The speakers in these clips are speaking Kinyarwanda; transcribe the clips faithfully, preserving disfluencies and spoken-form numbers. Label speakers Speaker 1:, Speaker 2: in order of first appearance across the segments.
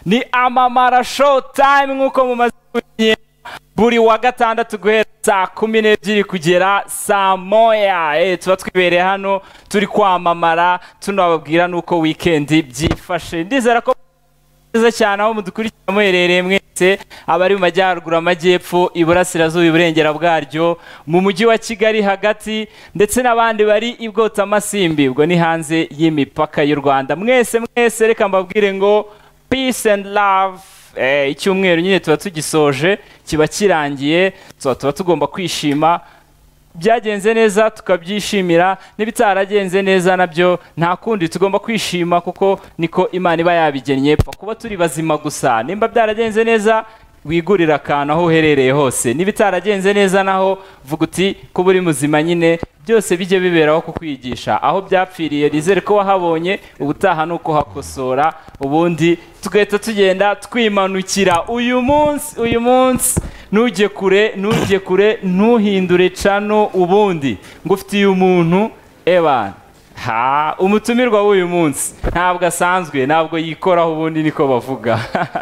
Speaker 1: ni Amamara Show Time nk'uko mumaze kumenyera buri wa gatandatu guhera saa kumi n'ebyiri kugera saa moya. Eh tuba twibereye hano turi kwamamara tunababwira nuko weekend byifashe. Ndizera ko neza cyane aho mudukurikira muherereye mwese abari mu majyaruguru, amajyepfo, iburasirazuba, iburengera bwaryo, mu mujyi wa Kigali hagati ndetse n'abandi bari ibwota amasimbi, ubwo ni hanze y'imipaka y'u Rwanda. Mwese mwese reka mbabwire ngo peace and love. Eh icyumweru nyine tuba tugisoje, kiba kirangiye, tuba tugomba kwishima. Byagenze neza tukabyishimira, n'ibitaragenze neza nabyo nta kundi tugomba kwishima kuko niko Imana iba yabigennye. Kuba turi bazima gusa, nimba byaragenze neza wigurira kana aho uherereye hose, n'ibitaragenze neza naho vuga uti kuba uri muzima nyine byose bijye biberaho kukwigisha. Aho byapfiriye nizere ko wahabonye, ubutaha nuko hakosora, ubundi tugahita tugenda twimanukira. Uyu munsi uyu munsi nujye kure nujye kure ntuhindure cano, ubundi ngufitiye umuntu ebana ha umutumirwa w'uyu munsi ntabwo asanzwe, ntabwo yikoraho, ubundi niko bavuga.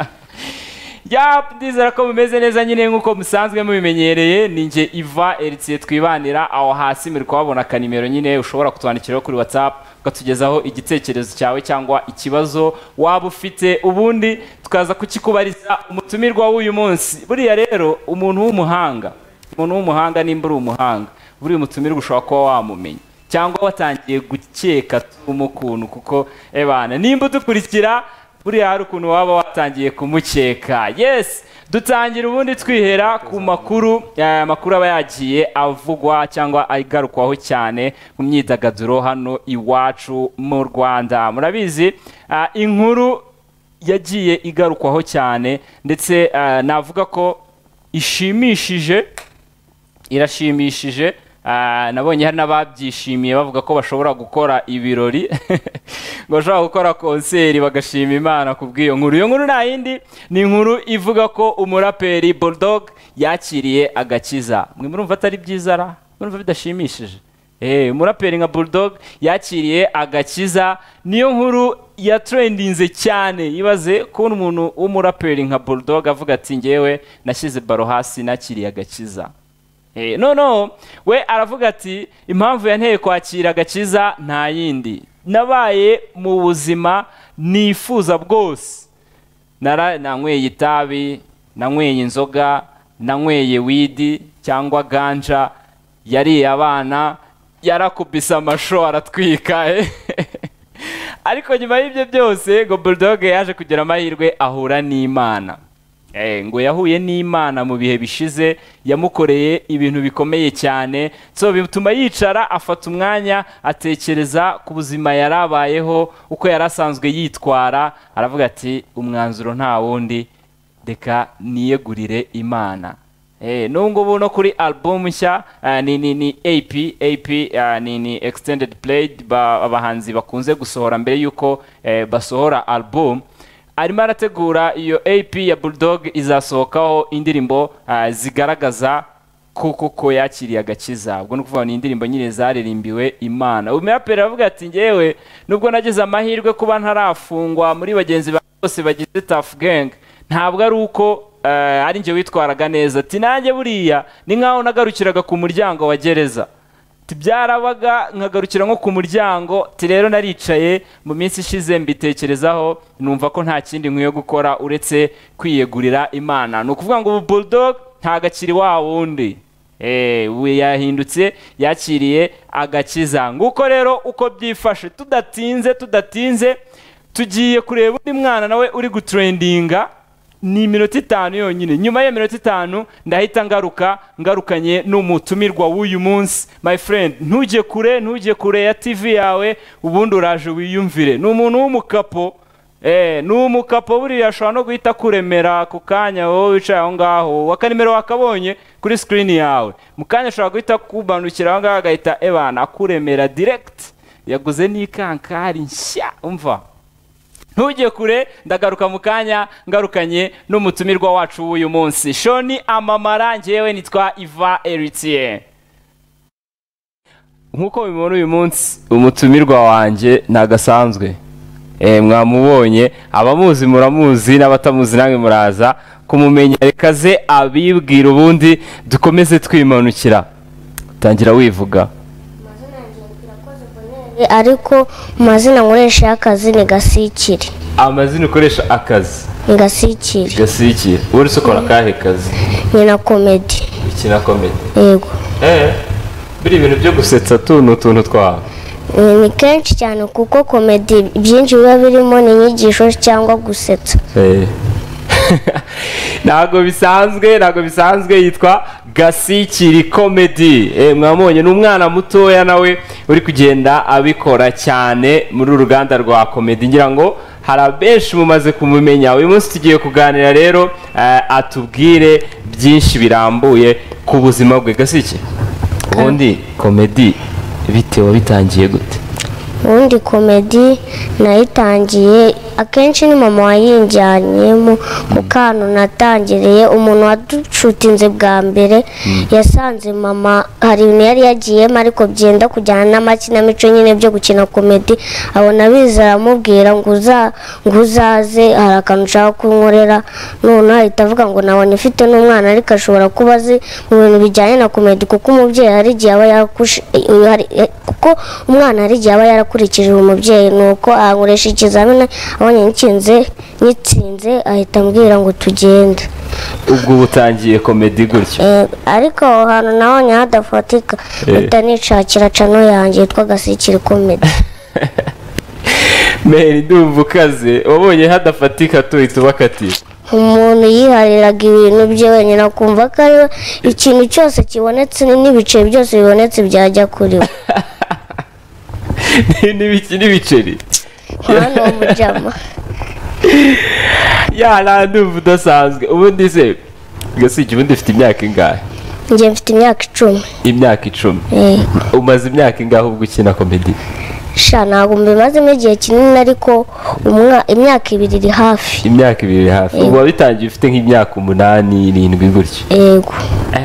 Speaker 1: Yap, ndizera ko mumeze neza nyine nkuko musanzwe mubimenyereye. Ninjye Iva Eritiye twibanira, aho hasi muri kubabona akanimero nyine ushobora kutwandikiraho kuri WhatsApp ukatugezaho igitekerezo cyawe cyangwa ikibazo waba ufite, ubundi tukaza kukikubariza umutumirwa w'uyu munsi. Buriya rero umuntu w'umuhanga, umuntu w'umuhanga nimba uri umuhanga, buriya umutumirwa ushobora kuba wamumenya cyangwa watangiye gukeka tumukuntu, kuko ebana nimba dukurikira buriya hari ukuntu waba watangiye kumukeka. Yes, dutangira ubundi twihera ku makuru, amakuru aba yagiye avugwa cyangwa agarukwaho cyane mu myidagaduro hano iwacu mu Rwanda. Murabizi uh, inkuru yagiye igarukwaho cyane ndetse uh, navuga ko ishimishije, irashimishije. Uh, nabonye hari n'ababyishimiye bavuga ko bashobora gukora ibirori ngo bashobora gukora konseri bagashima Imana kubw'iyo nkuru. Iyo nkuru nta yindi, ni inkuru ivuga ko umuraperi Bulldog yakiriye agakiza. Mwe murumva atari byiza ra? Murumva bidashimishije? Eh umuraperi nka Bulldog yakiriye agakiza, niyo nkuru ya trendinze cyane. Ibaze ko umuntu w'umuraperi nka Bulldog avuga ati ngewe nashyize baro hasi nakiriye agakiza. Eh no no we aravuga ati impamvu yanteye kwakira agakiza nta yindi, nabaye mu buzima nifuza bwose, nara nanyweye itabi, nanyweye inzoga, nanyweye weed cyangwa ganja, yari abana, yarakubisa amasho aratwika. eh ariko nyuma y'ibyo byose ngo Bulldog yaje kugira amahirwe ahura n'Imana. Eh ngo yahuye n'Imana mu bihe bishize, yamukoreye ibintu bikomeye cyane, so bituma yicara afata umwanya atekereza ku buzima yarabayeho, uko yarasanzwe yitwara. Aravuga ati umwanzuro nta wundi, reka niyegurire Imana. Eh nungo buno kuri album nshya uh, ni ni ni A P A P uh, ni ni extended play abahanzi bakunze gusohora mbere yuko eh, basohora album. Arimo arategura iyo A P ya Bulldog izasohokaho indirimbo uh, zigaragaza kuko ko yakiriye agakiza. Ubwo nukuvuga ni indirimbo nyine zaririmbiwe Imana. Umuraperi avuga ati ngewe nubwo nageze amahirwe kuba ntarafungwa muri bagenzi bose bagize Tough Gang, ntabwo ari uko uh, ari nje witwaraga neza. Ati nanjye buriya ni nkaho nagarukiraga ku muryango wa gereza, tibyarabaga nkagarukira nko ku muryango. Ti rero naricaye mu minsi ishize mbitekerezaho, numva ko nta kindi nkwiye gukora uretse kwiyegurira Imana. Nukuvuga ngo Bulldog ntagakiri wa wundi, eh we yahindutse, yakiriye agakiza. Nguko rero uko byifashe, tudatinze tudatinze tugiye kureba undi mwana nawe uri gutrendinga. Ni minota itanu yonyine, nyuma ya minota itanu ndahita ngaruka ngarukanye n'umutumirwa w'uyu munsi. My friend, ntujye kure ntujye kure ya T V yawe, ubundi uraje wiyumvire. Ni umuntu w'umukapo, eh ni umukapo buriya ashobora no guhita kuremera ku kanya wowe wicaye aho ngaho, wakanimero wakabonye kuri screen yawe, mu kanya ashobora guhita kubanukira aho ngaho agahita ebana akuremera direct. Yaguze n'ikankari nshya, umva. Ntujye kure, ndagaruka mu kanya ngarukanye n'umutumirwa wacu w'uyu munsi. Shoni Amamara, ngewe nitwa Iva Eritiye. Nkuko bimubona uyu munsi umutumirwa wanjye nagasanzwe. eh mwamubonye abamuzi muramuzi n'abatamuzi namwe muraza kumumenya reka ze abibwira ubundi dukomeze twimanukira tangira wivuga
Speaker 2: ariko amazina nkoresha y'akazi ni Gasikire.
Speaker 1: amazina ukoresha akazi
Speaker 2: ni Gasikire.
Speaker 1: Gasikire uri sokora kahe kazi?
Speaker 2: Nyina comedy.
Speaker 1: Ikina comedy.
Speaker 2: Yego.
Speaker 1: Eh biri ibintu byo gusetsa tuntu utuntu twawe?
Speaker 2: Ni kenshi cyane kuko comedy byinshi biba birimo ni inyigisho cyangwa gusetsa.
Speaker 1: Eh Nago bisanzwe nago bisanzwe yitwa Gasikire comedy. Eh mwamubonye n'umwana mutoya nawe uri kugenda abikora cyane muri uruganda rwa comedy ngira ngo hari benshi mumaze kumumenya. Uyu munsi tugiye kuganira rero uh, atubwire byinshi birambuye ku buzima bwe. Gasikire ubundi comedy bitewe bitangiye gute?
Speaker 2: Ubundi comedy nayitangiye akenshi ni mama wayinjyanyemo ku kantu natangiriye. Umuntu waducutinze bwa mbere yasanze mama hari ibintu yari yagiyemo ariko byenda kujyana n'amakinamico nyine byo gukina comedy, abona biza aramubwira ngo uzaze hari akantu ushaka kunkorera. none ahita avuga ngo nabona ifite n'umwana ariko ashobora kuba azi mu bintu bijyanye na comedy kuko umubyeyi hari igihe aba yarakushe kuko umwana hari igihe aba yarakurikije umubyeyi, nuko ankoresha ikizamini abonye nkinze nyitsinze ahita ambwira ngo tugende.
Speaker 1: Ubwo butangiye comedy gutyo?
Speaker 2: Eh ariko aho hantu nabonye hadafatika utanicakira cano yanjye yitwa Gasikire comedy.
Speaker 1: Meri ndumva ukaze wabonye hadafatika tuhita ubakatira.
Speaker 2: Umuntu yihariraga ibintu bye wenyine akumva ko ari ikintu cyose kibonetse n'ibice byose bibonetse byajya kuri we.
Speaker 1: N'ibiki n'ibiceri
Speaker 2: hano umujama
Speaker 1: ya la ndumva udasanzwe. Ubundi se Gasikire ubundi ufite imyaka ingahe?
Speaker 2: Njye mfite imyaka icumi.
Speaker 1: Imyaka icumi?
Speaker 2: Eh.
Speaker 1: Umaze imyaka ingahe ubwo ukina comedy?
Speaker 2: Sha ntabwo mbimazemo igihe kinini ariko imyaka ibiri iri hafi.
Speaker 1: Imyaka ibiri iri hafi. Ubu wabitangiye ufite nk'imyaka umunani irindwi gutyo?
Speaker 2: Yego.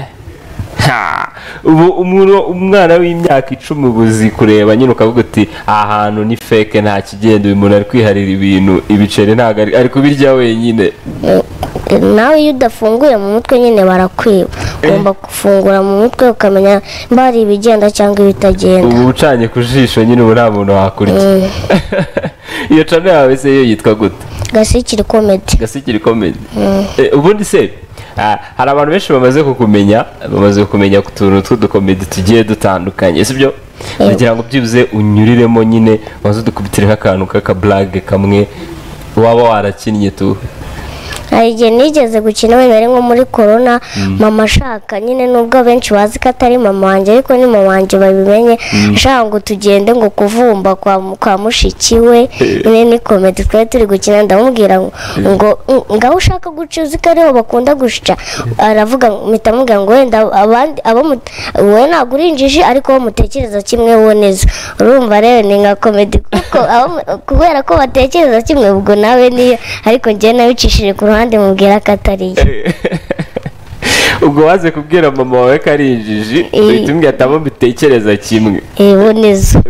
Speaker 1: Ubu umwana w'imyaka icumi ubuzi kureba nyine ukavuga uti aha hantu ni fake nta kigenda, uyu muntu ari kwiharira ibintu ibiceri ntabwo ari kubirya wenyine.
Speaker 2: Nawe iyo udafunguye mu mutwe nyine barakwiba, ugomba gufungura mu mutwe ukamenya mba hari ibigenda cyangwa ibitagenda.
Speaker 1: Ubu ucanye ku jisho nyine ubu nta muntu wakurya. Iyo channel yawe se yo yitwa gute?
Speaker 2: Gasikire comedy.
Speaker 1: Gasikire comedy. Ubundi se hari abantu benshi bamaze kukumenya bamaze kumenya ku tuntu tw'udukomedi tugiye dutandukanye sibyo? Kugira ngo byibuze unyuriremo nyine wazo dukubitire nk'akantu k'aka blague kamwe waba warakinnye tu.
Speaker 2: Hari igihe nigeze gukina wenda nko muri corona mama ashaka nyine nubwo benshi bazi ko atari mama wanjye ariko ni mama wanjye babimenye ashaka ngo tugende ngo kuvumba kwa kwa mushiki we nyine ni comedy twari turi gukina ndamubwira ngo ngaho ushaka guca uzi ko ariho bakunda gushica aravuga mpita mubwira ngo wenda abandi abo we ntabwo urinjije ariko bo mutekereza kimwe wo neza. Urumva rero ni nka comedy kuko kubera ko batekereza kimwe ubwo nawe niyo ariko njye nabicishije ku ruhande mubwira ko atariye.
Speaker 1: Ubwo waze kubwira mama wawe ko ari injiji uhita umbwira ati abo mbitekereza kimwe.
Speaker 2: Ebo neza.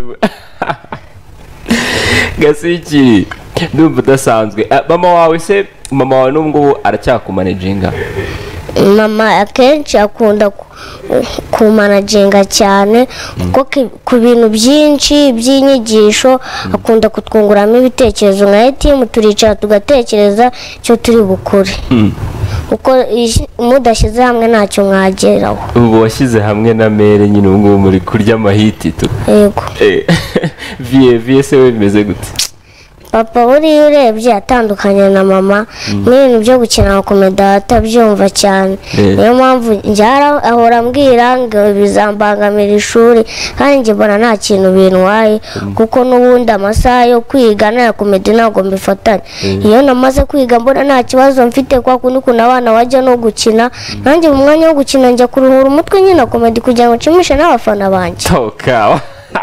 Speaker 1: Gasikire ndumva udasanzwe. Mama wawe se mama wawe n'ubwo aracyakumanaginga?
Speaker 2: Mama akenshi akunda kumanaginga cyane kuko ku bintu byinshi by'inyigisho akunda kutwunguramo ibitekerezo nka team turicara tugatekereza icyo turi bukure. Uko mudashyize hamwe ntacyo mwageraho.
Speaker 1: Ubu washyize hamwe na mere nyine ubu muri kurya amahiti tu.
Speaker 2: Yego.
Speaker 1: Vie vie se we bimeze gute?
Speaker 2: Papa buri urebye atandukanye na mama n'ibintu byo gukina comedy atabyumva cyane. Niyo mpamvu njyara ahora ambwira ngo bizambangamira ishuri kandi njye mbona nta kintu bintwaye kuko n'ubundi amasaha yo kwiga na comedy ntabwo mbifatanya. Iyo namaze kwiga mbona nta kibazo mfite kwa kundi kuna abana bajya no gukina nanjye mu mwanya wo gukina njya kuruhura umutwe nyine comedy kugira ngo nshimishe n'abafana banjye.
Speaker 1: Toka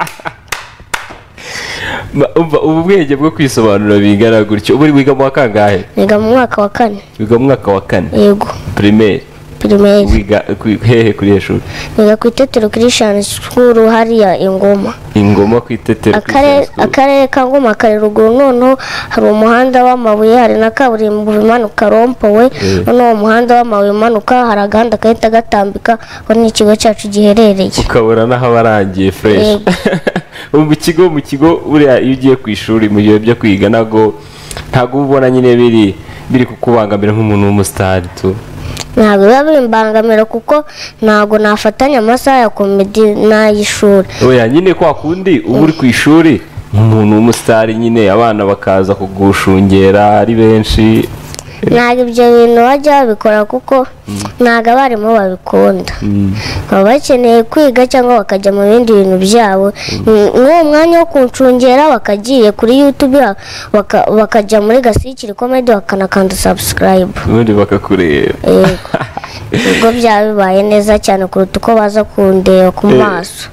Speaker 1: ubu bwenge bwo kwisobanura bingana gutyo. Ubu wiga mu kangahe?
Speaker 2: Niga mu mwaka wa kane.
Speaker 1: Wiga mu mwaka wa kane?
Speaker 2: Yego.
Speaker 1: Primaire?
Speaker 2: primaire.
Speaker 1: wiga ku- hehe kuri iyo shuri?
Speaker 2: Niga ku Itetero Christian School hariya Ingoma.
Speaker 1: Ingoma ku Itetero
Speaker 2: Akarere
Speaker 1: Christian School.
Speaker 2: akarere ka Ngoma kari ruguru, noneho hari umuhanda w'amabuye, hari na kaburimbo imanuka rompowe, noneho uwo muhanda w'amabuye umanuka hari agahanda gahita gatambika, aho ni ikigo cyacu giherereye.
Speaker 1: ukabona n'aho abarangiye fresh.
Speaker 2: Yego.
Speaker 1: ubu mu kigo mu kigo buriya iyo ugiye ku ishuri mu gihe byo kwiga ntago ntago uba ubona nyine biri biri kukubangamira nk'umuntu w'umusitari tu.
Speaker 2: Ntabwo biba bimbangamira kuko ntabwo nafatanya amasaha ya komedi n'ay'ishuri.
Speaker 1: oya nyine kwa kundi uba uri ku ishuri nk'umuntu w'umusitari nyine abana bakaza kugushungera ari benshi.
Speaker 2: Ntabwo ibyo bintu bajya babikora kuko ntabwo abarimu babikunda, baba bakeneye kwiga cyangwa bakajya mu bindi bintu byabo. Nk'uwo mwanya wo kuncungera bakagiye kuri YouTube baka- bakajya muri Gasikiri Comedy bakanakanda subscribe,
Speaker 1: ubundi bakakureba.
Speaker 2: yego ubwo byaba bibaye neza cyane kuruta uko baza kundeba ku maso.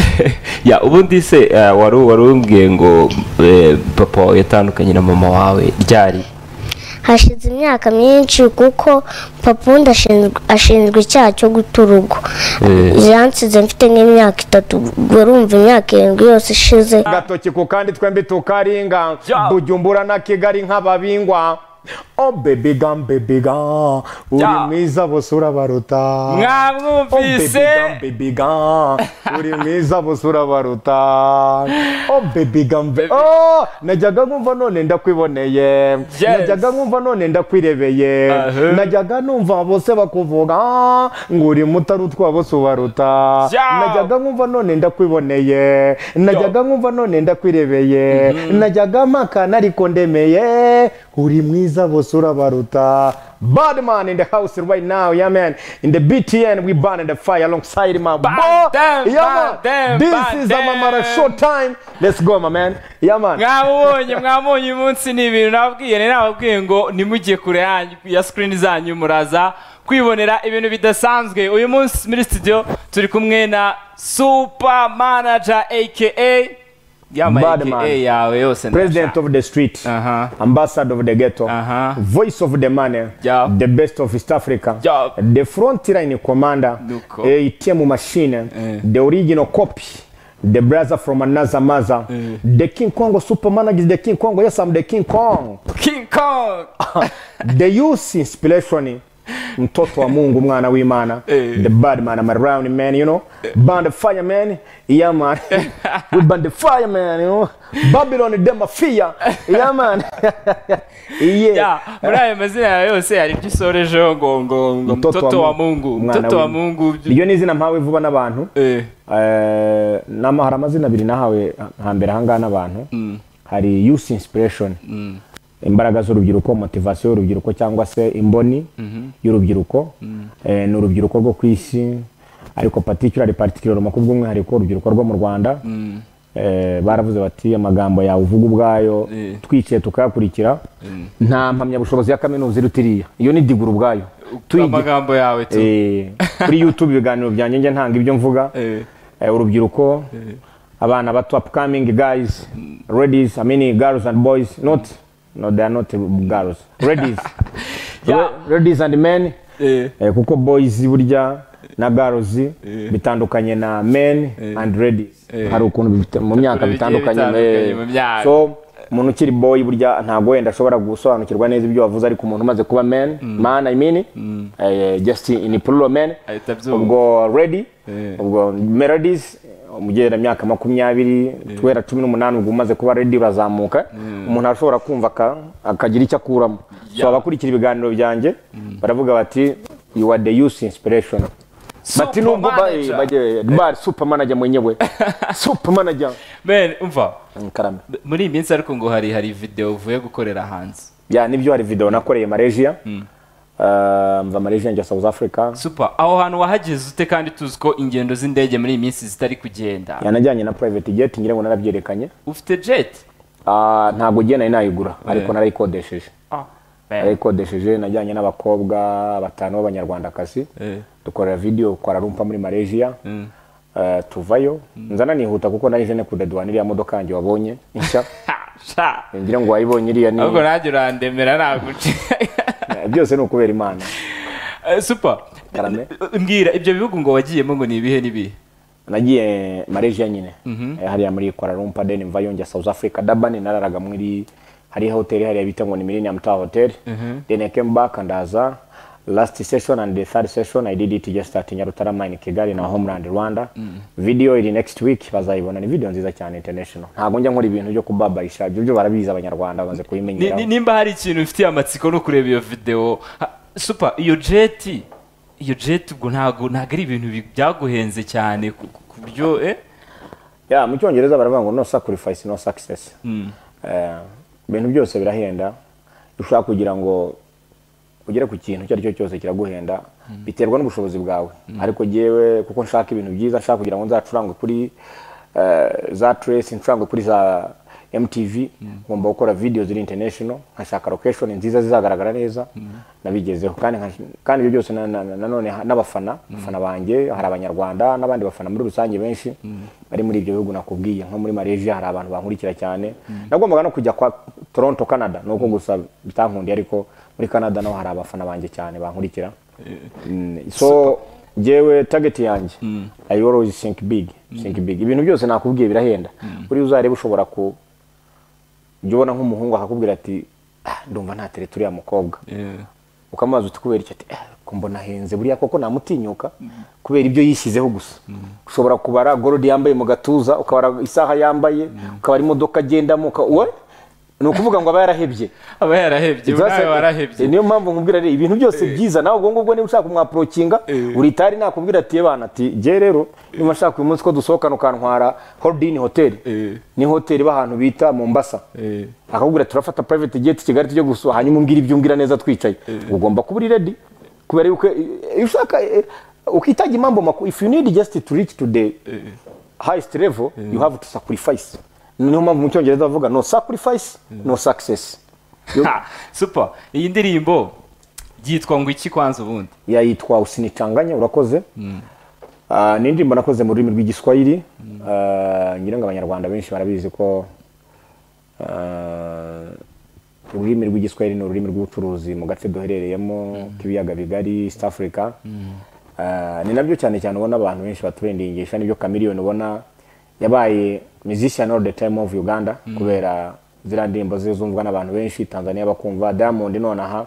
Speaker 1: ya ubundi se eh, wari wari umbwiye ngo eh, papa wawe yatandukanye na mama wawe ryari?
Speaker 2: Hashize imyaka myinshi kuko papa undi ashinzwe ashinzwe icyaha cyo guta urugo.
Speaker 1: Eh.
Speaker 2: Yansize mfite nk'imyaka itatu, ubwo urumva imyaka irindwi yose ishize.
Speaker 3: Gatoki ku kandi twembi tukaringa
Speaker 1: Ja.
Speaker 3: Bujumbura na Kigali nk'ababingwa. Oh baby gum baby gum uri
Speaker 1: Ja.
Speaker 3: mwiza bose urabaruta. Oh baby
Speaker 1: mwamwumvise
Speaker 3: gum baby gum uri mwiza bose urabaruta. Oh baby gum baby. Oh najyaga nkumva none ndakwiboneye.
Speaker 1: Yes.
Speaker 3: Najyaga nkumva none ndakwirebeye.
Speaker 1: Aha.
Speaker 3: Najyaga numva bose bakuvuga ngo uri mutarutwa bose ubaruta.
Speaker 1: Ja.
Speaker 3: Najyaga nkumva none ndakwiboneye. Najyaga nkumva none ndakwirebeye. Najyaga mpakana ariko ndemeye uri mwiza bose urabaruta. Badman in the house right now, yeah man. In the B T N we burn the fire alongside my boy.
Speaker 1: Damn,
Speaker 3: Yeah
Speaker 1: damn,
Speaker 3: man. This
Speaker 1: damn,
Speaker 3: is a Mamara
Speaker 1: damn.
Speaker 3: short time. Let's go my man. Yeah man.
Speaker 1: mwamubonye mwamubonye uyu munsi ni ibintu nababwiye ni nababwiye ngo nimujye kure yanyu ya screen zanyu muraza kwibonera ibintu bidasanzwe. Uyu munsi muri studio turi kumwe na super manager aka yama
Speaker 3: Badman.
Speaker 1: aka yawe yose
Speaker 3: President of the street.
Speaker 1: aha
Speaker 3: Ambassador of the ghetto.
Speaker 1: aha
Speaker 3: Voice of the money.
Speaker 1: Yeah.
Speaker 3: The best of East Africa.
Speaker 1: Yeah.
Speaker 3: The front line commander.
Speaker 1: Nuko.
Speaker 3: A T M machine.
Speaker 1: Eh.
Speaker 3: The original copy. The brother from another mother. The King Kong super manager is the King Kong. Yes, I'm the King Kong.
Speaker 1: King Kong.
Speaker 3: The youth inspiration. Mtoto wa Mungu mwana w'Imana.
Speaker 1: Eh.
Speaker 3: The bad man, I'm around man, you know. Burn the fire man. Yeah man. We burn the fire man, you know. Babylon them a fear. Yeah man. Yeah.
Speaker 1: ya muri ayo mazina yawe yose hari ibyo usorejeho ngo ngo ngo mtoto wa Mungu
Speaker 3: Mwana
Speaker 1: mtoto wa
Speaker 3: w'Imana.
Speaker 1: Mungu
Speaker 3: Iyo ni izina mpawe vuba n'abantu.
Speaker 1: eh
Speaker 3: Eh, nama hari amazina abiri nahawe hambere ahangaha n'abantu. Hari youth inspiration. Imbaraga z'urubyiruko, motivation y'urubyiruko cyangwa se imboni y'urubyiruko. Eh, ni urubyiruko rwo kwisi ariko particularly particular makubwo umwihariko urubyiruko rwo mu Rwanda. Eh, baravuze bati amagambo yawe uvuga ubwayo
Speaker 1: Eh.
Speaker 3: twikiye tukayakurikira nta mpamya bushobozi ya kaminuza irutiriya. Iyo ni diguru ubwayo. Tuyige-
Speaker 1: amagambo yawe tu
Speaker 3: Eh, kuri YouTube ibiganiro byanjye nge ntanga ibyo mvuga.
Speaker 1: eh
Speaker 3: Eh, urubyiruko abana bato upcoming guys ladies I mean girls and boys not no they are not girls ladies.
Speaker 1: Yeah.
Speaker 3: Ladies and men
Speaker 1: eh
Speaker 3: eh, kuko boys burya na girls bitandukanye na men and ladies. Hari ukuntu bifite mu myaka
Speaker 1: bigiye
Speaker 3: bitandukanye.
Speaker 1: bitandukanye
Speaker 3: eh,
Speaker 1: mu myaka.
Speaker 3: so umuntu ukiri boy burya ntabwo wenda ashobora gusobanukirwa neza ibyo wavuze, ariko umuntu umaze kuba man man I mean eh, just in plural man
Speaker 1: ahita abyumva.
Speaker 3: ubwo ready
Speaker 1: Eh.
Speaker 3: ubwo melodies umugera myaka makumyabiri twera cumi n'umunani ubwo umaze kuba ready urazamuka umuntu ashobora kumva aka- akagira icyo akuramo. So
Speaker 1: Yeah.
Speaker 3: abakurikira ibiganiro byanjye baravuga bati you are the youth inspiration. Bati
Speaker 1: Super
Speaker 3: nubwo
Speaker 1: manager.
Speaker 3: baje bar super manager mwenyewe super manager
Speaker 1: ben umva
Speaker 3: karame.
Speaker 1: muri iyi minsi ariko ngo hari hari video uvuye gukorera hanze
Speaker 3: Ya nibyo hari video nakoreye Malaysia. Uh, mva Malaysia njya South Africa.
Speaker 1: super aho hantu wahageze ute kandi tuzi ko ingendo z'indege muri iyi minsi zitari kugenda
Speaker 3: Yanajyanye na private jet ngira ngo narabyerekanye.
Speaker 1: ufite jet
Speaker 3: Ah ntabwo giye nari nayigura ariko narayikodesheje.
Speaker 1: ah ben
Speaker 3: Narayikodesheje najyanye n'abakobwa batanu b'abanyarwandakazi.
Speaker 1: eh
Speaker 3: Dukorera video kwa Rumpa muri Malaysia. Uh, tuvayo nzana nihuta kuko nari jene kudedwana iriya modoka yanjye wabonye insha.
Speaker 1: sha
Speaker 3: Ngira ngo wayibonye iriya ni
Speaker 1: ahubwo nanjye urandemera naguce
Speaker 3: byose ni ukubera Imana.
Speaker 1: Eh, super
Speaker 3: karame
Speaker 1: mbwira ibyo bihugu ngo wagiyemo ngo ni ibihe n'ibihe?
Speaker 3: nagiye Malaysia nyine eh, hariya muri Kuala Lumpur, then mva yongera South Africa Durban, nararaga muri hari hotel hariya bita ngo ni Millennium Tower Hotel. Then I came back and as a last session and the third session I did it just at Nyarutarama in Kigali na Homeland Rwanda. Video iri next week bazayibona, ni video nziza cyane international. Ntago njya nkora ibintu byo kubabaisha, byo byo barabiza abanyarwanda baze kuyimenyera.
Speaker 1: Nimba hari ikintu ufitiye amatsiko no kureba iyo video super, iyo jet iyo jet ubwo ntago ntago ari ibintu byaguhenze cyane ku buryo eh
Speaker 3: ya mu cyongereza baravuga ngo no sacrifice no success. Eh ibintu byose birahenda, ushaka kugira ngo ugere ku kintu cyo ari cyo cyose kiraguhenda, biterwa n'ubushobozi bwawe. Ariko jewe kuko nshaka ibintu byiza, nshaka kugira ngo nzacurangwe kuri za Trace, ncurangwe kuri za M T V, ngomba gukora videos ziri international, nkashaka location nziza zizagaragara neza, nabigezeho. Kandi kandi ibyo byose nanone n'abafana abafana banjye, hari abanyarwanda n'abandi bafana muri rusange benshi bari muri ibyo bihugu nakubwiye. Nko muri Malaysia hari abantu bankurikira cyane, nagombaga no kujya kwa Toronto Canada, nuko gusa bitankundi, ariko muri Canada naho hari abafana banjye cyane bankurikira. So jewe target yanjye I always think big, think big. Ibintu byose nakubwiye birahenda, uri uzarebe ushobora ku jyobona nk'umuhungu akakubwira ati ndumva nta tere turi ya mukobwa, ukamaza uti kubera iki ati ko mbona henze buriya koko namutinyuka kubera ibyo yishyizeho gusa. Ushobora kubara gold yambaye mu gatuza, ukabara isaha yambaye, ukabara imodoka agendamo, we no kuvuga ngo aba yarahebye
Speaker 1: aba yarahebye nawe warahebye.
Speaker 3: Niyo mpamvu nkubwira rero ibintu byose byiza, nawe ubwo ngubwo niba ushaka kumwaprokinga uri tari nakubwira ati bana ati je rero niba nshaka uyu munsi ko dusohokana ukantwara Holding Hotel, ni hotel bahantu bita Mombasa, akakubwira turafata private jet Kigali tujye gusoha, hanyuma umbwira ibyo umbwira neza twicaye, ugomba kuba uri ready kubera yuko ushaka ukitaje mambo makuru. If you need just to reach to the highest level you have to sacrifice. Niyo mpamvu mu cyongereza bavuga no sacrifice no success.
Speaker 1: Super. Iyi ndirimbo yitwa ngo iki kwanza ubundi?
Speaker 3: Ya yitwa Usinichanganye. Urakoze. Ah ni indirimbo nakoze mu rurimi rw'igiswahili. Ah ngira ngo abanyarwanda benshi barabizi ko ururimi rw'igiswahili ni ururimi rw'ubucuruzi mu gace duherereyemo k'ibiyaga bigari East Africa. Ni nabyo cyane cyane ubona abantu benshi baturendingisha, nibyo Chameleone ubona yabaye musician all the time of Uganda kubera zira ndimbo zizumvwa n'abantu benshi, Tanzania bakumva. Diamond none aha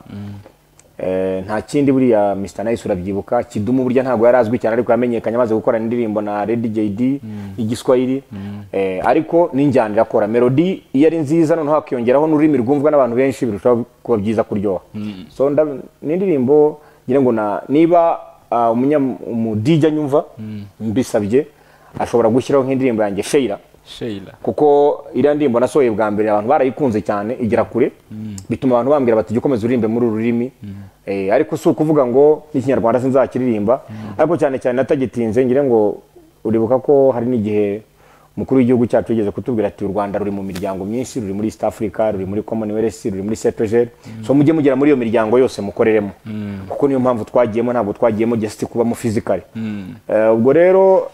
Speaker 3: eh nta kindi buriya Mister Nice urabyibuka, Kidumu burya ntago yarazwi cyane ariko yamenyekanye amaze gukora indirimbo na Lady J D igiswahili. Eh ariko ninjyanira akora melody iyo ari nziza, none hakiyongeraho n'ururimi rwumvwa n'abantu benshi birushaho kuba byiza kuryoha. So n'indirimbo ngira ngo na niba umunya umu D J nyumva mbisabye ashobora gushyiraho nk'indirimbo yanjye Sheila.
Speaker 1: Sheila
Speaker 3: kuko iriya ndirimbo nasohoye bwa mbere abantu barayikunze cyane igera kure, bituma abantu bambwira bati jya ukomeza uririmbe muri ururimi. Eh ariko si ukuvuga ngo n'ikinyarwanda sinzakiririmba, ariko cyane cyane natagitinze ngire ngo uribuka ko hari n'igihe mukuru w'igihugu cyacu yigeze kutubwira ati u Rwanda ruri mu miryango myinshi, ruri muri East Africa, ruri muri Commonwealth, ruri muri C P G, so mujye mugera muri iyo miryango yose mukoreremo, kuko niyo mpamvu twagiyemo, ntabwo twagiyemo just kuba mu physically. Eh ubwo rero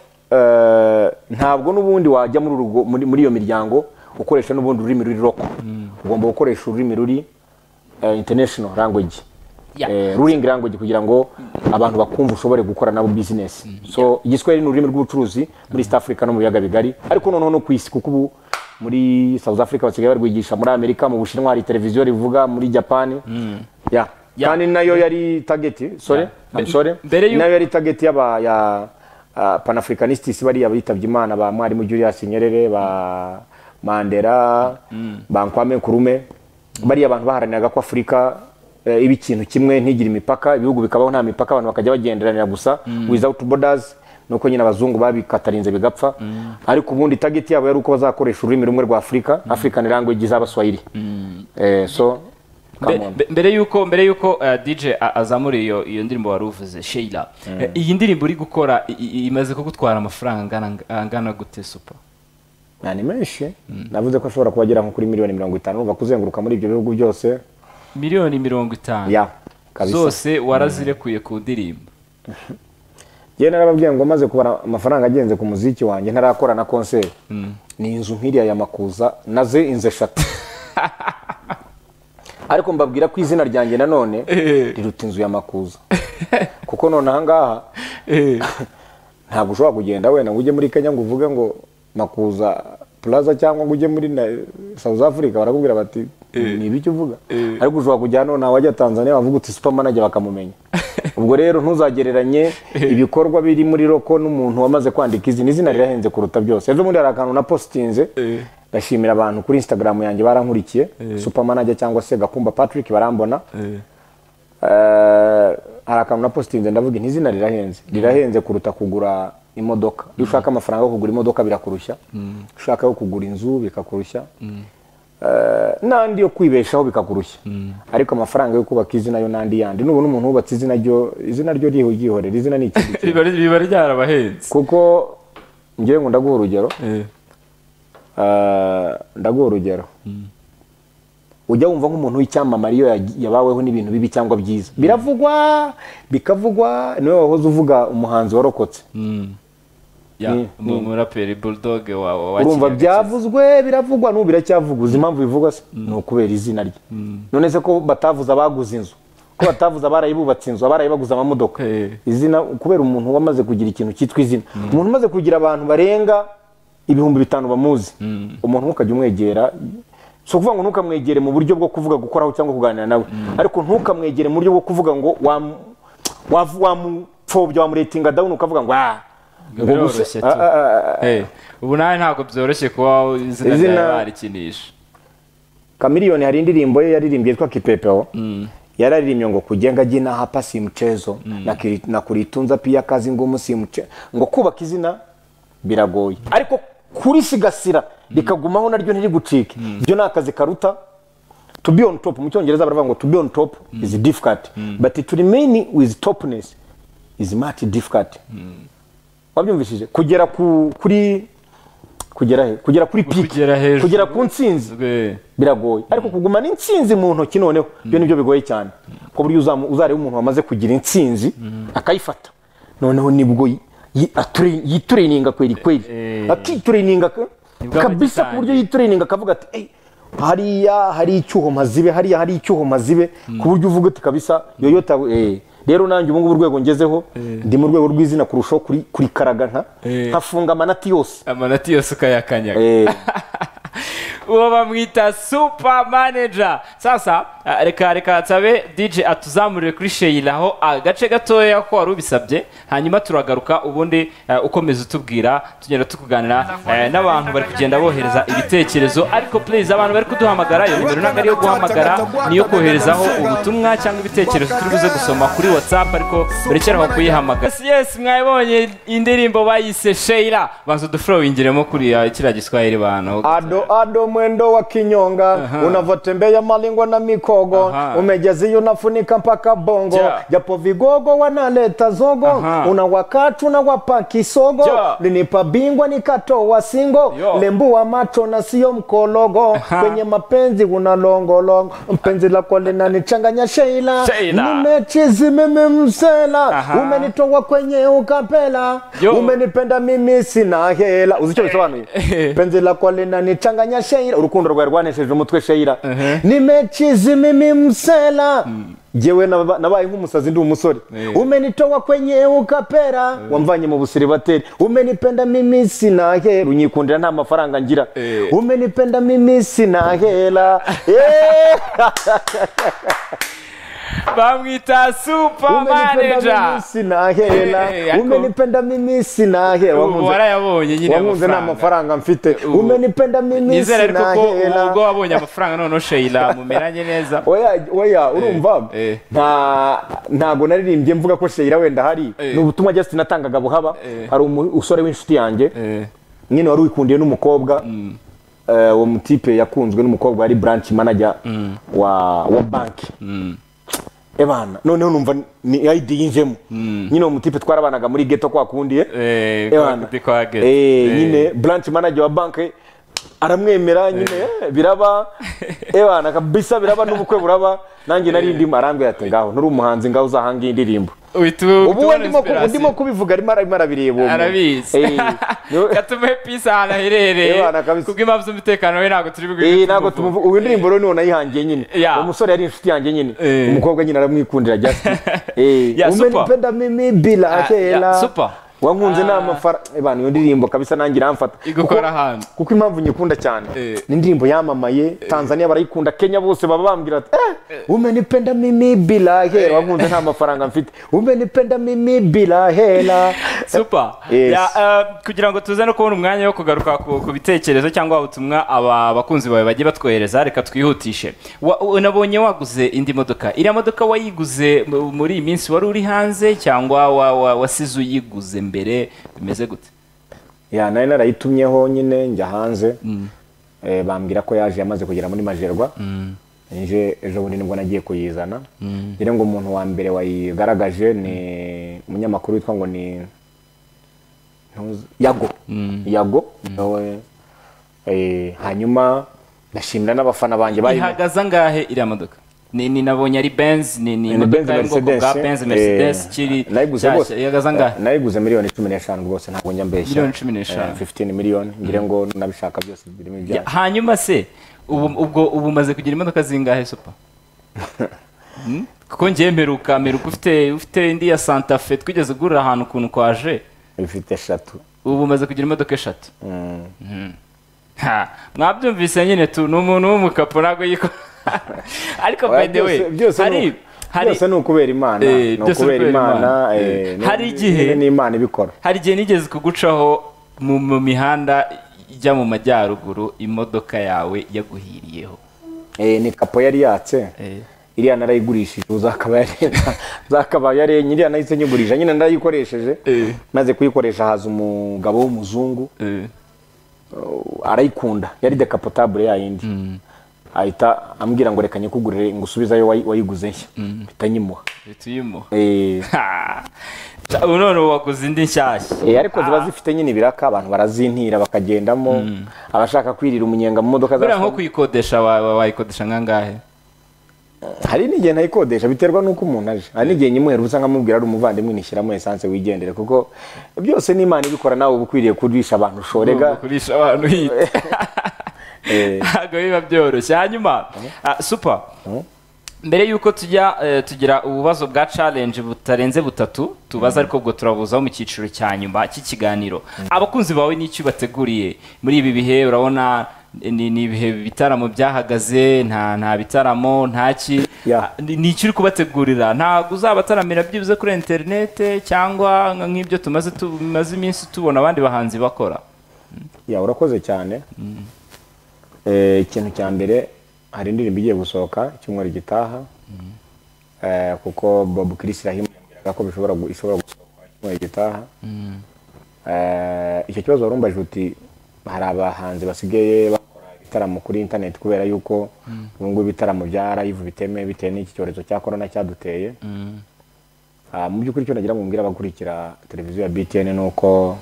Speaker 3: ntabwo n'ubundi wajya muri muri iyo miryango ukoresha n'ubundi ururimi ruri local, ugomba gukoresha ururimi ruri international language, ruling language, kugira ngo abantu bakumva ushobore gukora nabo business. So igiswahili ni ururimi rw'ubucuruzi muri East Africa no mu biyaga bigari, ariko noneho no kwisi, kuko ubu muri South Africa basigaye barwigisha, muri Amerika, mu Bushinwa hari televiziyo rivuga, muri Japan. Yeah, kandi nayo yari target, sorry I'm sorry, nayo yari target yaba ya Uh, Pan-Africanists bari abitabye Imana ba Mwarimu Julius Nyerere, ba Mandela, mm. ba Kwame Nkrumah, bari abantu baharaniraga ko Afrika uh, ibi kintu kimwe ntigira imipaka, ibihugu bikabaho nta mipaka, abantu bakajya bagenderanira gusa mm. without borders, nuko nyine abazungu babikatarinze bigapfa. mm. Ariko ubundi target yabo yari uko bazakoresha ururimi rumwe rwa Afrika, mm. African language z'Abaswahili. mm. eh so
Speaker 1: mbere yuko mbere yuko D J azamura iyo iyo ndirimbo waruvuze Sheila, iyi ndirimbo uri gukora imaze kugutwara amafaranga angana gute Super?
Speaker 3: Nani menshi, navuze ko ashobora kubagera nko kuri miliyoni mirongo itanu, uva kuzenguruka muri ibyo bihugu byose.
Speaker 1: Miliyoni mirongo itanu
Speaker 3: ya kabisa
Speaker 1: zose warazirekuye ku ndirimbo?
Speaker 3: Je narababwiye ngo maze kubara amafaranga agenze ku muziki wanjye ntarakora na concert. Ni inzu nkiriya ya Makuza naze inze shatu. Ariko mbabwira ko izina ryanjye nanone riruta inzu ya Makuza. kuko none aha ngaha ntabwo ushobora kugenda wenda ngo ujye muri Kenya ngo uvuge ngo Makuza Plaza cyangwa ngo ujye muri South Africa barakubwira bati ni ibiki uvuga, ariko ushobora kujya none wajya Tanzania bavuga uti super manager bakamumenya. Ubwo rero ntuzagereranye ibikorwa biri muri Roko n'umuntu wamaze kwandika izina, izina rirahenze kuruta byose. Ejo muri arakantu na postinze ndashimira abantu kuri Instagram yanjye barankurikiye, super manager cyangwa se Gakumba Patrick barambona. Eh arakantu na postinze ndavuga izina rirahenze, rirahenze kuruta kugura imodoka. Iyo ushaka amafaranga yo kugura imodoka birakurusha, ushaka yo kugura inzu bikakurusha, nandi yo kwibeshaho bikakurusha, ariko amafaranga yo kubaka izina yo nandi yandi nubona umuntu wubatse izina ryo izina ryo riho gihorera izina ni ikindi
Speaker 1: riba riba ryarabahenze.
Speaker 3: Kuko ngiye ngo ndaguha urugero, eh ndaguha urugero, ujya wumva nk'umuntu w'icyamamare iyo yabaweho n'ibintu bibi cyangwa byiza biravugwa bikavugwa, niwe wahoze uvuga umuhanzi warokotse.
Speaker 1: Ya umuraperi Bulldog wa wa
Speaker 3: urumva byavuzwe biravugwa n'ubu biracyavuga. Uzi impamvu bivugwa se no kubera izina rye. None se ko batavuza abaguze inzu, ko batavuza barayibubatse inzu, barayibaguza amamodoka, izina kubera umuntu wamaze kugira ikintu cyitwa izina. Umuntu umaze kugira abantu barenga ibihumbi bitanu bamuzi, umuntu ukajya umwegera, so kuvuga ngo ntukamwegere mu buryo bwo kuvuga gukoraho cyangwa kuganira nawe, ariko ntukamwegere mu buryo bwo kuvuga ngo wa wa mupfobya wa muretinga down ukavuga ngo ah
Speaker 1: biroroshye tu. Eh ubu nawe ntabwo byoroshye kuba izina barikinisha.
Speaker 3: Chameleone hari indirimbo ye yaririmbye yitwa Kipepeo, yararirimbye ngo kujenga jina hapa si mchezo, na kuritunza pia kazi ngumu si mchezo, ngo kubaka izina biragoye ariko kurisigasira bikagumaho naryo ntiri gucike. Byo nakazi karuta. To be on top mu cyongereza baravuga ngo to be on top is difficult, but to remain with topness is much difficult. Wabyumvishije kugera ku kuri kugera he kugera kuri peak kugera ku ntsinzi biragoye, ariko kugumana intsinzi mu ntoki noneho byo nibyo bigoye cyane. Ko buri uzareba umuntu wamaze kugira intsinzi akayifata noneho nibwo yitraininga kweli kweli, akitraininga kabisa ku buryo yitraininga akavuga ati eh hariya hari icyuho mazibe, hariya hari icyuho mazibe, ku buryo uvuga ati kabisa yoyota. eh rero nanjye ubu ngubu urwego ngezeho ndi mu rwego rw'izina kurusho kuri kuri karaganta nkafunga amanati yose
Speaker 1: amanati yose ukayakanyaga. eh uwo bamwita super manager. Sasa reka reka tsabe D J atuzamurire kuri Sheila aho agace gatoya ko wari ubisabye, hanyuma turagaruka ubundi ukomeza utubwira tugenda tukuganira n'abantu bari kugenda bohereza ibitekerezo. Ariko please abantu bari kuduhamagara, iyo nimero ntabwo ari yo guhamagara, niyo koherezaho ubutumwa cyangwa ibitekerezo turi buze gusoma kuri WhatsApp, ariko berekeraho kuyihamagara. Yes, mwabonye indirimbo bayise Sheila, banzo duflowingiremo kuri kiriya Giswahili bana.
Speaker 3: Ado ado mwendo wa kinyonga, uh-huh. Unavotembea malingo na mikogo, uh-huh. Umejezi unafunika mpaka bongo, yeah. Japo vigogo wanaleta zogo, uh-huh. Unawakatu na wapaki sogo, yeah. Linipa bingwa nikatoa singo, yo. Lembu wa macho na siyo mkologo, uh-huh. Kwenye mapenzi unalongolongo, mpenzi lako linanichanganya Sheila, nimechizi mimi msela, uh-huh. Umenitoa kwenye ukapela, yo. Umenipenda mimi sina hela. Uzicho bisobanuye mpenzi lako linanichanganya Sheila, urukundo rwawe rwanesheje umutwe Sheila, nimechizi mimi msela, jewe nabaye nk'umusazi ndi umusore, umenitoa kwenye ukapera, wamvanye mu busiribateri, umenipenda mimi sina hela, unyikundira nta mafaranga ngira, umenipenda mimi sina hela.
Speaker 1: Bamwita super manager.
Speaker 3: Sina hela, umenipenda mimi sina hela.
Speaker 1: Warayabonye nyine
Speaker 3: wamunze nta mafaranga mfite, umenipenda mimi sina hela.
Speaker 1: Ubwo wabonye amafaranga none Sheila mumeranye neza.
Speaker 3: Oya oya urumva nta ntago naririmbye mvuga ko Sheila wenda hari n'ubutumwa just natangaga buhaba. Hari umusore w'inshuti yanjye nyine wari wikundiye n'umukobwa, uwo mutipe yakunzwe n'umukobwa ari branch manager wa wa bank. Ebana noneho numva ni I D yinjemo, nyine umutipe twarabanaga muri ghetto kwa kundiye,
Speaker 1: eh ebana
Speaker 3: eh nyine branch manager wa bank aramwemera nyine biraba ebana kabisa biraba n'ubukwe buraba nanjye nari ndimo arambwira ati ngaho nturi umuhanzi ngaho uzahanga indirimbo ubu ndimo ndimo kubivuga arimo arimo arabireba
Speaker 1: arabizi katume peace ahantu aherereye kubw'impamvu z'umutekano we ntabwo turi bwige
Speaker 3: eh ntabwo tumuvuga ubu indirimbo rero niho nayihangiye nyine umusore yari inshuti yanjye nyine umukobwa nyine aramwikundira just eh umenipenda mimi bila akela
Speaker 1: super
Speaker 3: wankunze n'amafara ebana iyo ndirimbo kabisa nanjye iramfata
Speaker 1: igukora ahantu
Speaker 3: kuko impamvu nyikunda cyane ni indirimbo yamamaye Tanzania barayikunda Kenya bose baba bambwira ati eh umenipenda mimi bila hela wankunze nta mafaranga mfite umenipenda mimi bila hela
Speaker 1: super ya kugira ngo tuze no kubona umwanya wo kugaruka ku bitekerezo cyangwa ubutumwa aba bakunzi bawe bagiye batwohereza reka twihutishe unabonye waguze indi modoka iriya modoka wayiguze muri iyi minsi wari uri hanze cyangwa wasize uyiguze mbere bimeze gute
Speaker 3: ya nari narayitumyeho nyine njya hanze eh bambwira ko yaje yamaze kugera muri Majerwa nje ejo bundi nibwo nagiye kuyizana ngire ngo umuntu wa mbere wayigaragaje ni umunyamakuru witwa ngo ni Yago Yago nawe eh hanyuma ndashimira n'abafana banje bayi
Speaker 1: ihagaza ngahe iriya modoka ni ni nabonye ari Benz ni ni modoka y'ubwoko bwa Benz Mercedes kiri ihagaza ngahe
Speaker 3: nayiguze miliyoni cumi n'eshanu rwose ntabwo njya mbeshya
Speaker 1: miliyoni cumi n'eshanu
Speaker 3: fifteen miliyoni ngire ngo nabishaka byose birimo ibya
Speaker 1: hanyuma se ubwo ubu maze kugira imodoka zingahe super kuko ngiye mperuka mperuka ufite ufite indi ya Santa Fe twigeze gurira ahantu kuntu kwaje
Speaker 3: ifite eshatu
Speaker 1: ubu maze kugira imodoka eshatu ha mwabyumvise nyine tu n'umuntu w'umukapo nago yiko ariko by the way hari
Speaker 3: byose ni ukubera Imana no kubera Imana
Speaker 1: hari igihe
Speaker 3: ni Imana ibikora
Speaker 1: hari igihe nigeze kugucaho mu mihanda ijya mu majyaruguru imodoka yawe yaguhiriyeho
Speaker 3: eh ni kapo yari yatse iriya narayigurishije uzakaba yari uzakaba yari nyiriya nahise nyigurisha nyine narayikoresheje maze kuyikoresha haza umugabo w'umuzungu arayikunda yari decapotable ya yindi ahita ambwira ngo reka nyikugurire ngusubizayo wayiguze nshya bitanyimuha
Speaker 1: bituyimuha
Speaker 3: eh
Speaker 1: none waguze indi nshyashya
Speaker 3: eh ariko ziba zifite nyine biraka abantu barazintira bakagendamo abashaka kwirira umunyenga mu modoka
Speaker 1: za nko kuyikodesha wayikodesha ngangahe
Speaker 3: hari n'igihe nayikodesha biterwa nuko umuntu aje hari n'igihe nyimuhera ubusa nkamubwira ari umuvandimwe nishyiramo essence wigendere kuko byose n'Imana ibikora nawe ubukwiriye kurisha abantu shorega
Speaker 1: kurisha abantu hite ntabwo biba byoroshye hanyuma super mbere yuko tujya tugira ububazo bwa challenge butarenze butatu tubaza ariko ubwo turabuzaho mu cyiciro cya nyuma cy'ikiganiro abakunzi bawe n'icyo bateguriye muri ibi bihe urabona ni ibihe bitaramo byahagaze nta nta bitaramo ntaki n'icyo uri kubategurira ntabwo uzabataramira byibuze kuri interinete cyangwa nk'ibyo tumaze tumaze iminsi tubona abandi bahanzi bakora
Speaker 3: ya urakoze cyane ikintu cya mbere hari indirimbo igiye gusohoka icyumweru gitaha kuko Bob Chris Rahim yambwiraga ko bishobora ishobora gusohoka icyumweru gitaha icyo kibazo warumbaje uti hari abahanzi basigaye bakora ibitaramo kuri internet kubera yuko ubu ngubu ibitaramo bya live biteme bitewe n'iki cyorezo cya corona cyaduteye mu by'ukuri cyo nagira ngo mbwira abakurikira televiziyo ya B T N nuko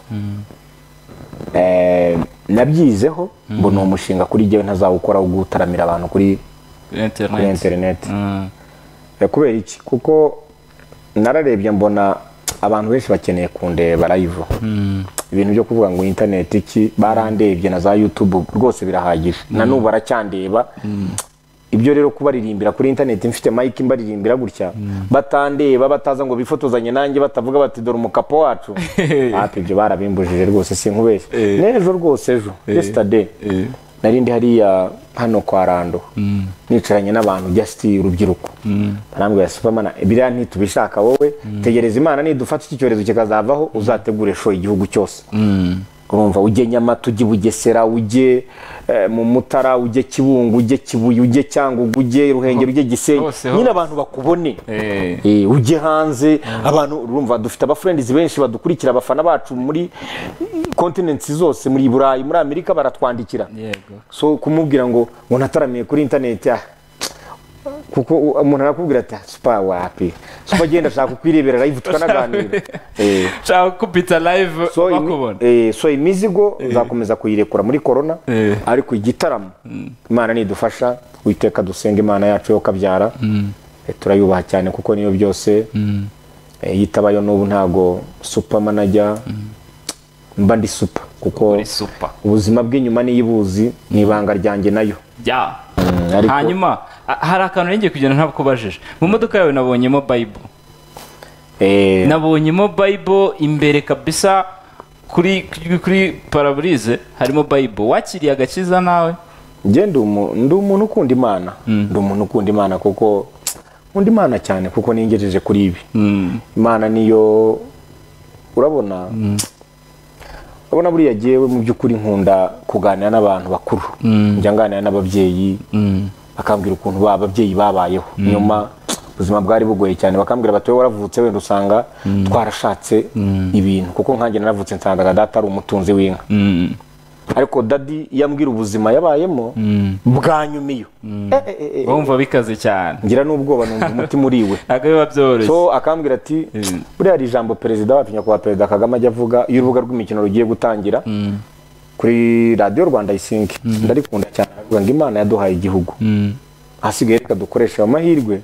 Speaker 3: eh nabyizeho ngo no umushinga kuri jewe ntazawukora wo gutaramira abantu kuri
Speaker 1: internet
Speaker 3: internet kubera iki kuko nararebye mbona abantu benshi bakeneye kundeba live ibintu byo kuvuga ngo internet iki barandebye na za YouTube rwose birahagije na nubu baracyandeba ibyo rero kubaririmbira kuri internet mfite mic mbaririmbira gutya batandeba bataza ngo bifotozanye nanjye batavuga bati dore umukapo wacu ati ibyo barabimbujije rwose sinkubeshye nejo rwose ejo yesterday nari ndi hariya hano kwa Rando nicaranye n'abantu just urubyiruko barambwira Superman biriya ntitubishaka wowe tegereza Imana nidufata iki cyorezo kikazavaho uzategure show igihugu cyose urumva ujye Nyamata ujye Bugesera ujye mu Mutara ujye Kibungo ujye Kibuye ujye Cyangugu ujye Ruhengeri ujye Gisenyi nyine abantu bakubone eh ujye hanze abantu urumva dufite aba friends benshi badukurikira abafana bacu muri continents zose muri Burayi muri Amerika baratwandikira
Speaker 1: yego
Speaker 3: so kumubwira ngo ngo nataramiye kuri internet kuko umuntu arakubwira ati super wapi super genda ashaka kwirebera live tukanaganira
Speaker 1: eh cyangwa kupita live
Speaker 3: so
Speaker 1: bakubona
Speaker 3: eh so imizigo nzakomeza kuyirekura muri corona ariko igitaramo Imana nidufasha witeka dusenga Imana yacu yo kabyara turayubaha cyane kuko niyo byose yitabayo n'ubu ntago super manager mba ndi super kuko ubuzima bw'inyuma niyibuzi nibanga ryanjye nayo
Speaker 1: ya hanyuma hari akantu ngiye kugenda ntabwo kubajije mu modoka yawe nabonyemo bible eh nabonyemo bible imbere kabisa kuri kuri parabrise harimo bible wakiriye agakiza nawe
Speaker 3: nge ndi umuntu ukunda Imana ndi umuntu ukunda Imana kuko nkunda Imana cyane kuko ningejeje kuri ibi Imana niyo urabona urabona buriya giyewe mu by'ukuri nkunda kuganira n'abantu bakuru njya nganira n'ababyeyi bakambwira ukuntu ba ababyeyi babayeho nyuma ubuzima bwari bugoye cyane bakambwira batowe waravutse wenda usanga twarashatse ibintu kuko nkanjye naravutse nsanga data ari umutunzi w'inka ariko dadi yambwira ubuzima yabayemo bwanyumiyo
Speaker 1: bumva bikaze cyane
Speaker 3: ngira n'ubwoba numva umutima uriwe
Speaker 1: akabiba byoroshye
Speaker 3: so akambwira ati buriya ari ijambo perezida wacu nyakubahwa perezida Kagame ajya avuga iyo urubuga rw'imikino rugiye gutangira kuri radio Rwanda isinki ndarikunda cyane avuga ngo Imana yaduhaye igihugu hasigaye reka dukoresha amahirwe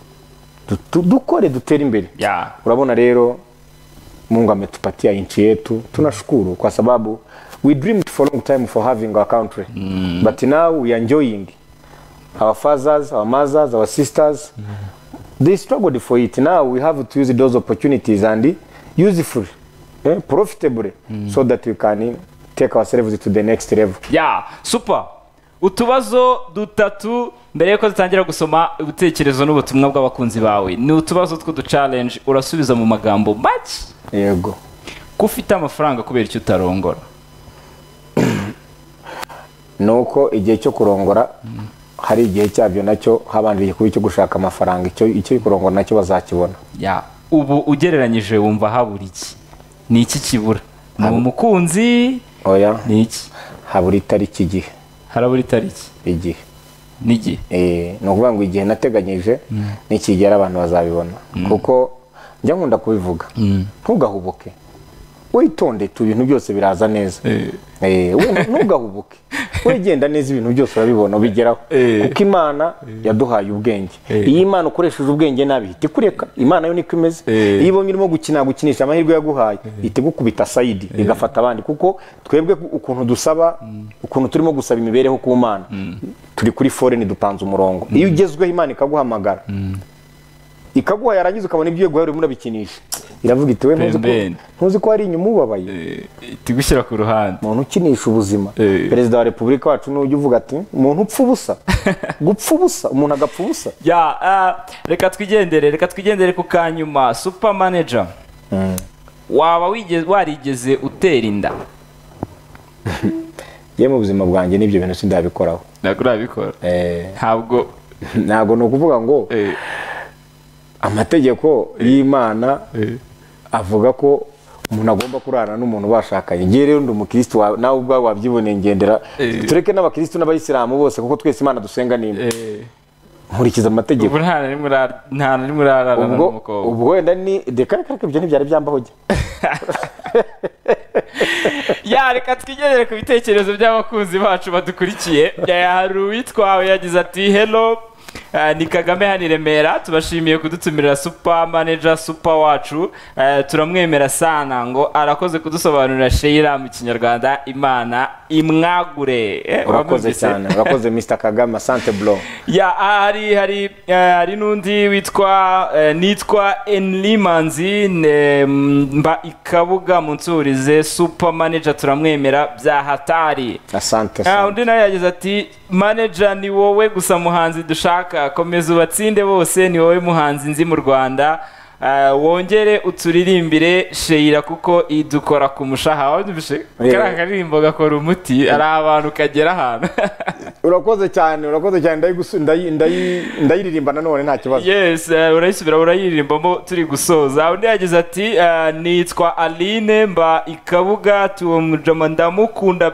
Speaker 3: dukore dutera imbere urabona rero Mungu ametupatia nchi yetu tunashukuru kwa sababu we dreamed for a long time for having our country mm. but now we are enjoying our fathers, our mothers, our sisters mm. they struggled for it. Now we have to use those opportunities and useful eh, profitably mm. so that we can take ourselves to the next level.
Speaker 1: Yeah, super. Utubazo dutatu mbere yuko dutangira gusoma ibitekerezo n'ubutumwa bw'abakunzi bawe ni utubazo tw'udu challenge urasubiza mu magambo make.
Speaker 3: Yego.
Speaker 1: Kufite amafaranga kubera icyo utarongora.
Speaker 3: Nuko igihe cyo kurongora mm. hari igihe cyabyo nacyo habandiriye kuba icyo gushaka amafaranga icyo icyo kurongora nacyo bazakibona.
Speaker 1: Ya, ubu ugereranyije wumva habura iki? Ni iki kibura? Ni umukunzi?
Speaker 3: Oya.
Speaker 1: Ni iki?
Speaker 3: Habura itariki igihe.
Speaker 1: Harabura itariki
Speaker 3: igihe.
Speaker 1: Nigi.
Speaker 3: Eh, no kuvuga ngo igihe nateganyije mm. nikigera abantu bazabibona. Mm. Kuko njya nkunda kubivuga. Mm. Ntugahubuke. Witonde tu ibintu byose biraza neza. Eh, eh ntugahubuke. Wegenda neza ibintu byose urabibona bigeraho. Kuko Imana yaduhaye ubwenge. Iyi Imana ukoresheje ubwenge nabi itikureka. Imana yo niko imeze. Iyo ibonye irimo gukina gukinisha amahirwe yaguhaye itegukubita side igafata abandi kuko twebwe ukuntu dusaba ukuntu turimo gusaba imibereho ku Mana. Turi kuri foreign dupanze umurongo. Iyo ugezweho Imana ikaguhamagara. Ikaguha yarangiza ukabona ibyo yeguhaye uri murabikinisha. Iravuga iti we ntuzi ko ntuzi ko ari inyuma ubabaye
Speaker 1: itigushyira ku ruhande
Speaker 3: umuntu ukinisha ubuzima perezida wa Repubulika wacu n'ujya uvuga ati umuntu upfa ubusa gupfa ubusa umuntu agapfa ubusa
Speaker 1: ya reka twigendere reka twigendere ku kanyuma super manager waba wigeze warigeze utera inda
Speaker 3: ye mu buzima bwanjye n'ibyo bintu sindabikoraho
Speaker 1: ntabwo urabikora ntabwo
Speaker 3: ntabwo ni ukuvuga ngo amategeko y'Imana avuga ko umuntu agomba kurana n'umuntu bashakanye ngiye rero ndi umukristo nawe ubwawe wabyiboneye ngendera tureke n'abakristo n'abayisilamu bose kuko twese Imana dusenga nimwe nkurikiza amategeko
Speaker 1: ubu nta rimwe nta rimwe rarana n'umukobwa
Speaker 3: ubwo wenda ni dekare kare ibyo ntibyari byambaho jye
Speaker 1: ya reka twigendere ku bitekerezo by'abakunzi bacu badukurikiye hari uwitwawe yagize ati hello Uh, ni Kagame hani Remera tubashimiye kudutumirira super manager super wacu uh, turamwemera sana ngo arakoze kudusobanurira Sheila mu Kinyarwanda Imana imwagure
Speaker 3: eh, urakoze cyane urakoze Mister Kagame asante bro
Speaker 1: ya hari hari uh, hari nundi witwa uh, nitwa Enlimanzi mba ikabuga munsurize super manager turamwemera bya hatari
Speaker 3: asante
Speaker 1: sana uh, undi nawe yagize ati manager ni wowe gusa muhanzi dushaka komeza ubatsinde bose ni wowe muhanzi nzi mu Rwanda uh, wongere uturirimbire Sheila kuko idukora ku mushaha wabishe karangaririmbo gakora umuti ari abantu kagera ahantu
Speaker 3: urakoze cyane urakoze cyane ndayigusunda ndayiririmba nanone nta kibazo
Speaker 1: yes uh, urayisubira urayiririmba turi gusoza undi yagize ati uh, nitwa Aline mba ikabuga tuwo mujama ndamukunda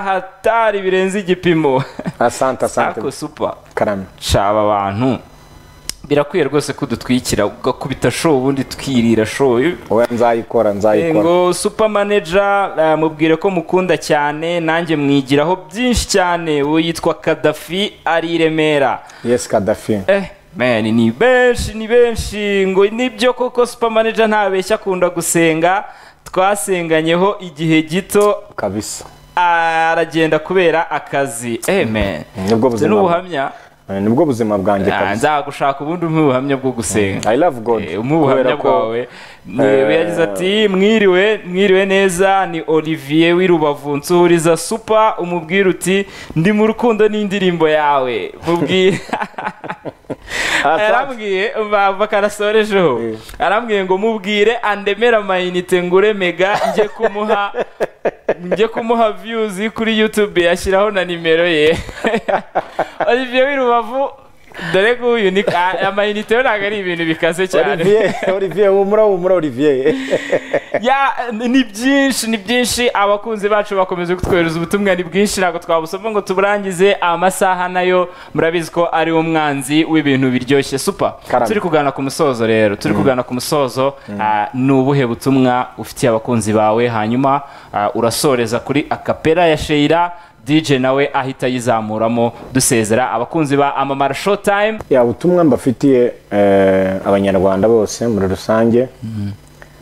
Speaker 1: byahatari birenze igipimo
Speaker 3: asante asante
Speaker 1: ako super
Speaker 3: karame
Speaker 1: chaba abantu birakwiye rwose ko dutwikira ugakubita show ubundi twirira show.
Speaker 3: Oya nzayikora nzayikora.
Speaker 1: Ngo super manager uh, mubwire ko mukunda cyane nanjye mwigiraho byinshi cyane. Uwo yitwa Kadafi ari Remera.
Speaker 3: Yes Kadafi.
Speaker 1: Eh man ni benshi ni benshi ngo nibyo koko super manager ntabeshya akunda gusenga. Twasenganyeho igihe gito
Speaker 3: kabisa.
Speaker 1: Aragenda kubera akazi. Eh man.
Speaker 3: Nibwo buzima.
Speaker 1: N'ubuhamya.
Speaker 3: Nibwo buzima bwanjye kabisa.
Speaker 1: Nzagushaka ubundi umubuhamya bwo gusenga.
Speaker 3: I love God.
Speaker 1: Umubuhamya bwawe. Niwe yagize ati mwiriwe mwiriwe neza ni Olivier w'irubavu nsuhuriza super umubwira uti ndi mu rukundo n'indirimbo yawe. Mubwire. Arambwiye bakarasorejeho. Arambwiye ngo mubwire andemera amayinite ngure mega njye kumuha njye kumuha views kuri YouTube yashyiraho na nimero ye. Olivier w'irubavu dore ko uyu ni amayinite yo ntabwo ari ibintu bikaze cyane.
Speaker 3: Olivier Olivier umura umura Olivier.
Speaker 1: Ya ni byinshi ni byinshi abakunzi bacu bakomeza kutwohereza ubutumwa ni bwinshi ntabwo twabusoma ngo tuburangize amasaha nayo murabizi ko ari umwanzi w'ibintu biryoshye super. Turi kugana ku musozo rero turi kugana ku musozo ni ubuhe butumwa ufitiye abakunzi bawe hanyuma urasoreza kuri acapella ya Sheila D J nawe ahita yizamuramo dusezera abakunzi ba Amamara Showtime.
Speaker 3: Ya ubutumwa mbafitiye eh, abanyarwanda bose muri rusange. Mm.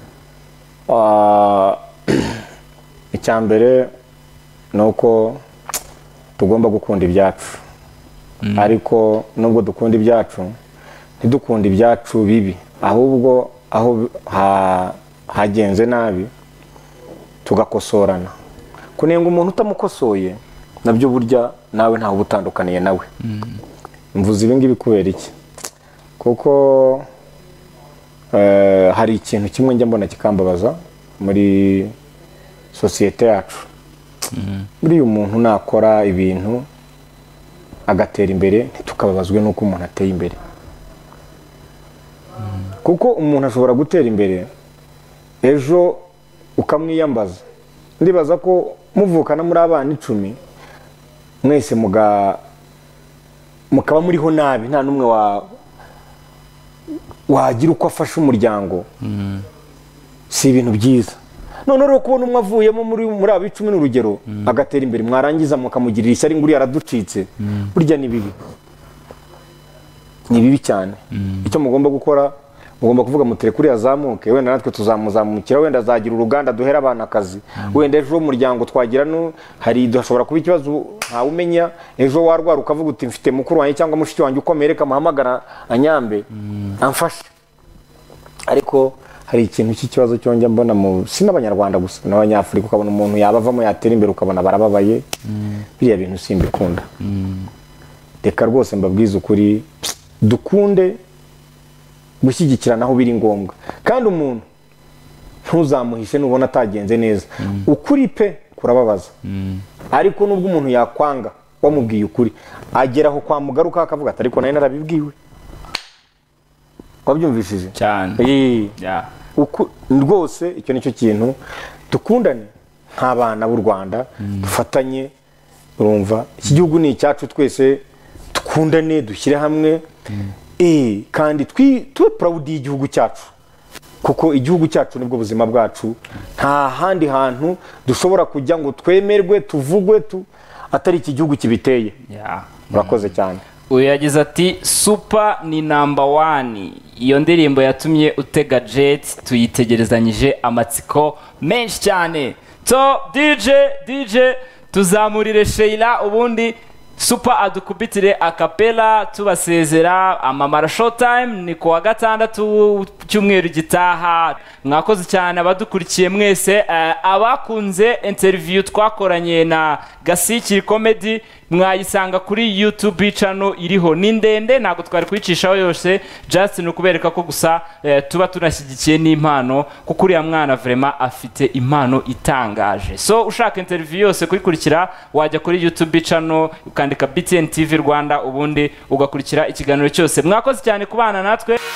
Speaker 3: Uh, icyambere nuko tugomba gukunda ibyacu. Mm. Ariko nubwo dukunda ibyacu ntidukunda ibyacu bibi ahubwo aho ha, hagenze nabi tugakosorana. Kunenga umuntu utamukosoye nabyo burya nawe ntaho butandukaniye nawe. Mm. Mvuze ibi ngibi kubera iki? Kuko eh hari ikintu kimwe njya mbona kikambabaza muri societe yacu. Mm. Muri umuntu nakora ibintu agatera imbere ntitukababazwe nuko umuntu ateye imbere. Mm. Kuko umuntu ashobora gutera imbere ejo ukamwiyambaza. Ndibaza ko muvukana muri abana icumi mwese muga mukaba muriho nabi nta numwe wa wagira uko afasha umuryango. Mm. Si ibintu byiza. None rero kubona umwe avuyemo muri muri abicumi n'urugero mm. agatera imbere mwarangiza mukamugirira ishyari nguri yaraducitse. Mm. Burya ni bibi. Ni bibi cyane. Mm. Icyo mugomba gukora mugomba kuvuga mutere kuri azamuke wenda natwe tuzamuzamukira wenda azagira uruganda duhera abana akazi. Mm. Wenda ejo umuryango twagira no hari dushobora kuba ikibazo nta umenya ejo warwara ukavuga uti mfite mukuru wanjye cyangwa mushiki wanjye ukomereka muhamagara anyambe. Mm. Amfashe. Ariko hari ikintu cy'ikibazo cyonje mbona mu sinabanyarwanda gusa n'abanyafrika ukabona umuntu yabavamo yatera imbere ukabona barababaye. Mm. Biriya bintu simbikunda. Mm. Reka rwose mbabwiza ukuri dukunde gushyigikirana aho biri ngombwa kandi umuntu ntuzamuhishe nubona atagenze neza. Mm. Ukuri pe kurababaza. Mm. Ariko nubwo umuntu yakwanga wamubwiye ukuri ageraho kwa mugaruka akavuga ati ariko naye narabibwiwe. Wabyumvishije
Speaker 1: cyane.
Speaker 3: Eh
Speaker 1: ya
Speaker 3: uku rwose icyo nicyo kintu dukundane nk'abana b'u Rwanda. Mm. Dufatanye urumva iki gihugu ni icyacu twese dukundane dushyire hamwe. Mm. Eh kandi twi tu proud y'igihugu cyacu kuko igihugu cyacu nibwo buzima bwacu nta handi hantu dushobora kujya ngo twemerwe tuvugwe tu atari iki gihugu kibiteye.
Speaker 1: Yeah.
Speaker 3: Murakoze cyane.
Speaker 1: Uyu yagize ati super ni number one. Iyo ndirimbo yatumye utega jet tuyitegerezanyije amatsiko menshi cyane. So D J D J tuzamurire Sheila ubundi super adukubitire acapella tubasezera. Amamara Showtime ni kuwa gatandatu cyumweru gitaha. Mwakoze cyane abadukurikiye mwese. Uh, abakunze interview twakoranye na Gasikiri Comedy mwayisanga kuri YouTube channel iriho ni ndende ntago twari kwicishaho yose just no kubereka ko gusa uh, tuba tunashyigikiye n'impano kuko uriya mwana vraiment afite impano itangaje. So ushaka interview yose kuyikurikira wajya kuri YouTube channel ukandika B T N T V Rwanda ubundi ugakurikira ikiganiro cyose. Mwakoze cyane kubana natwe.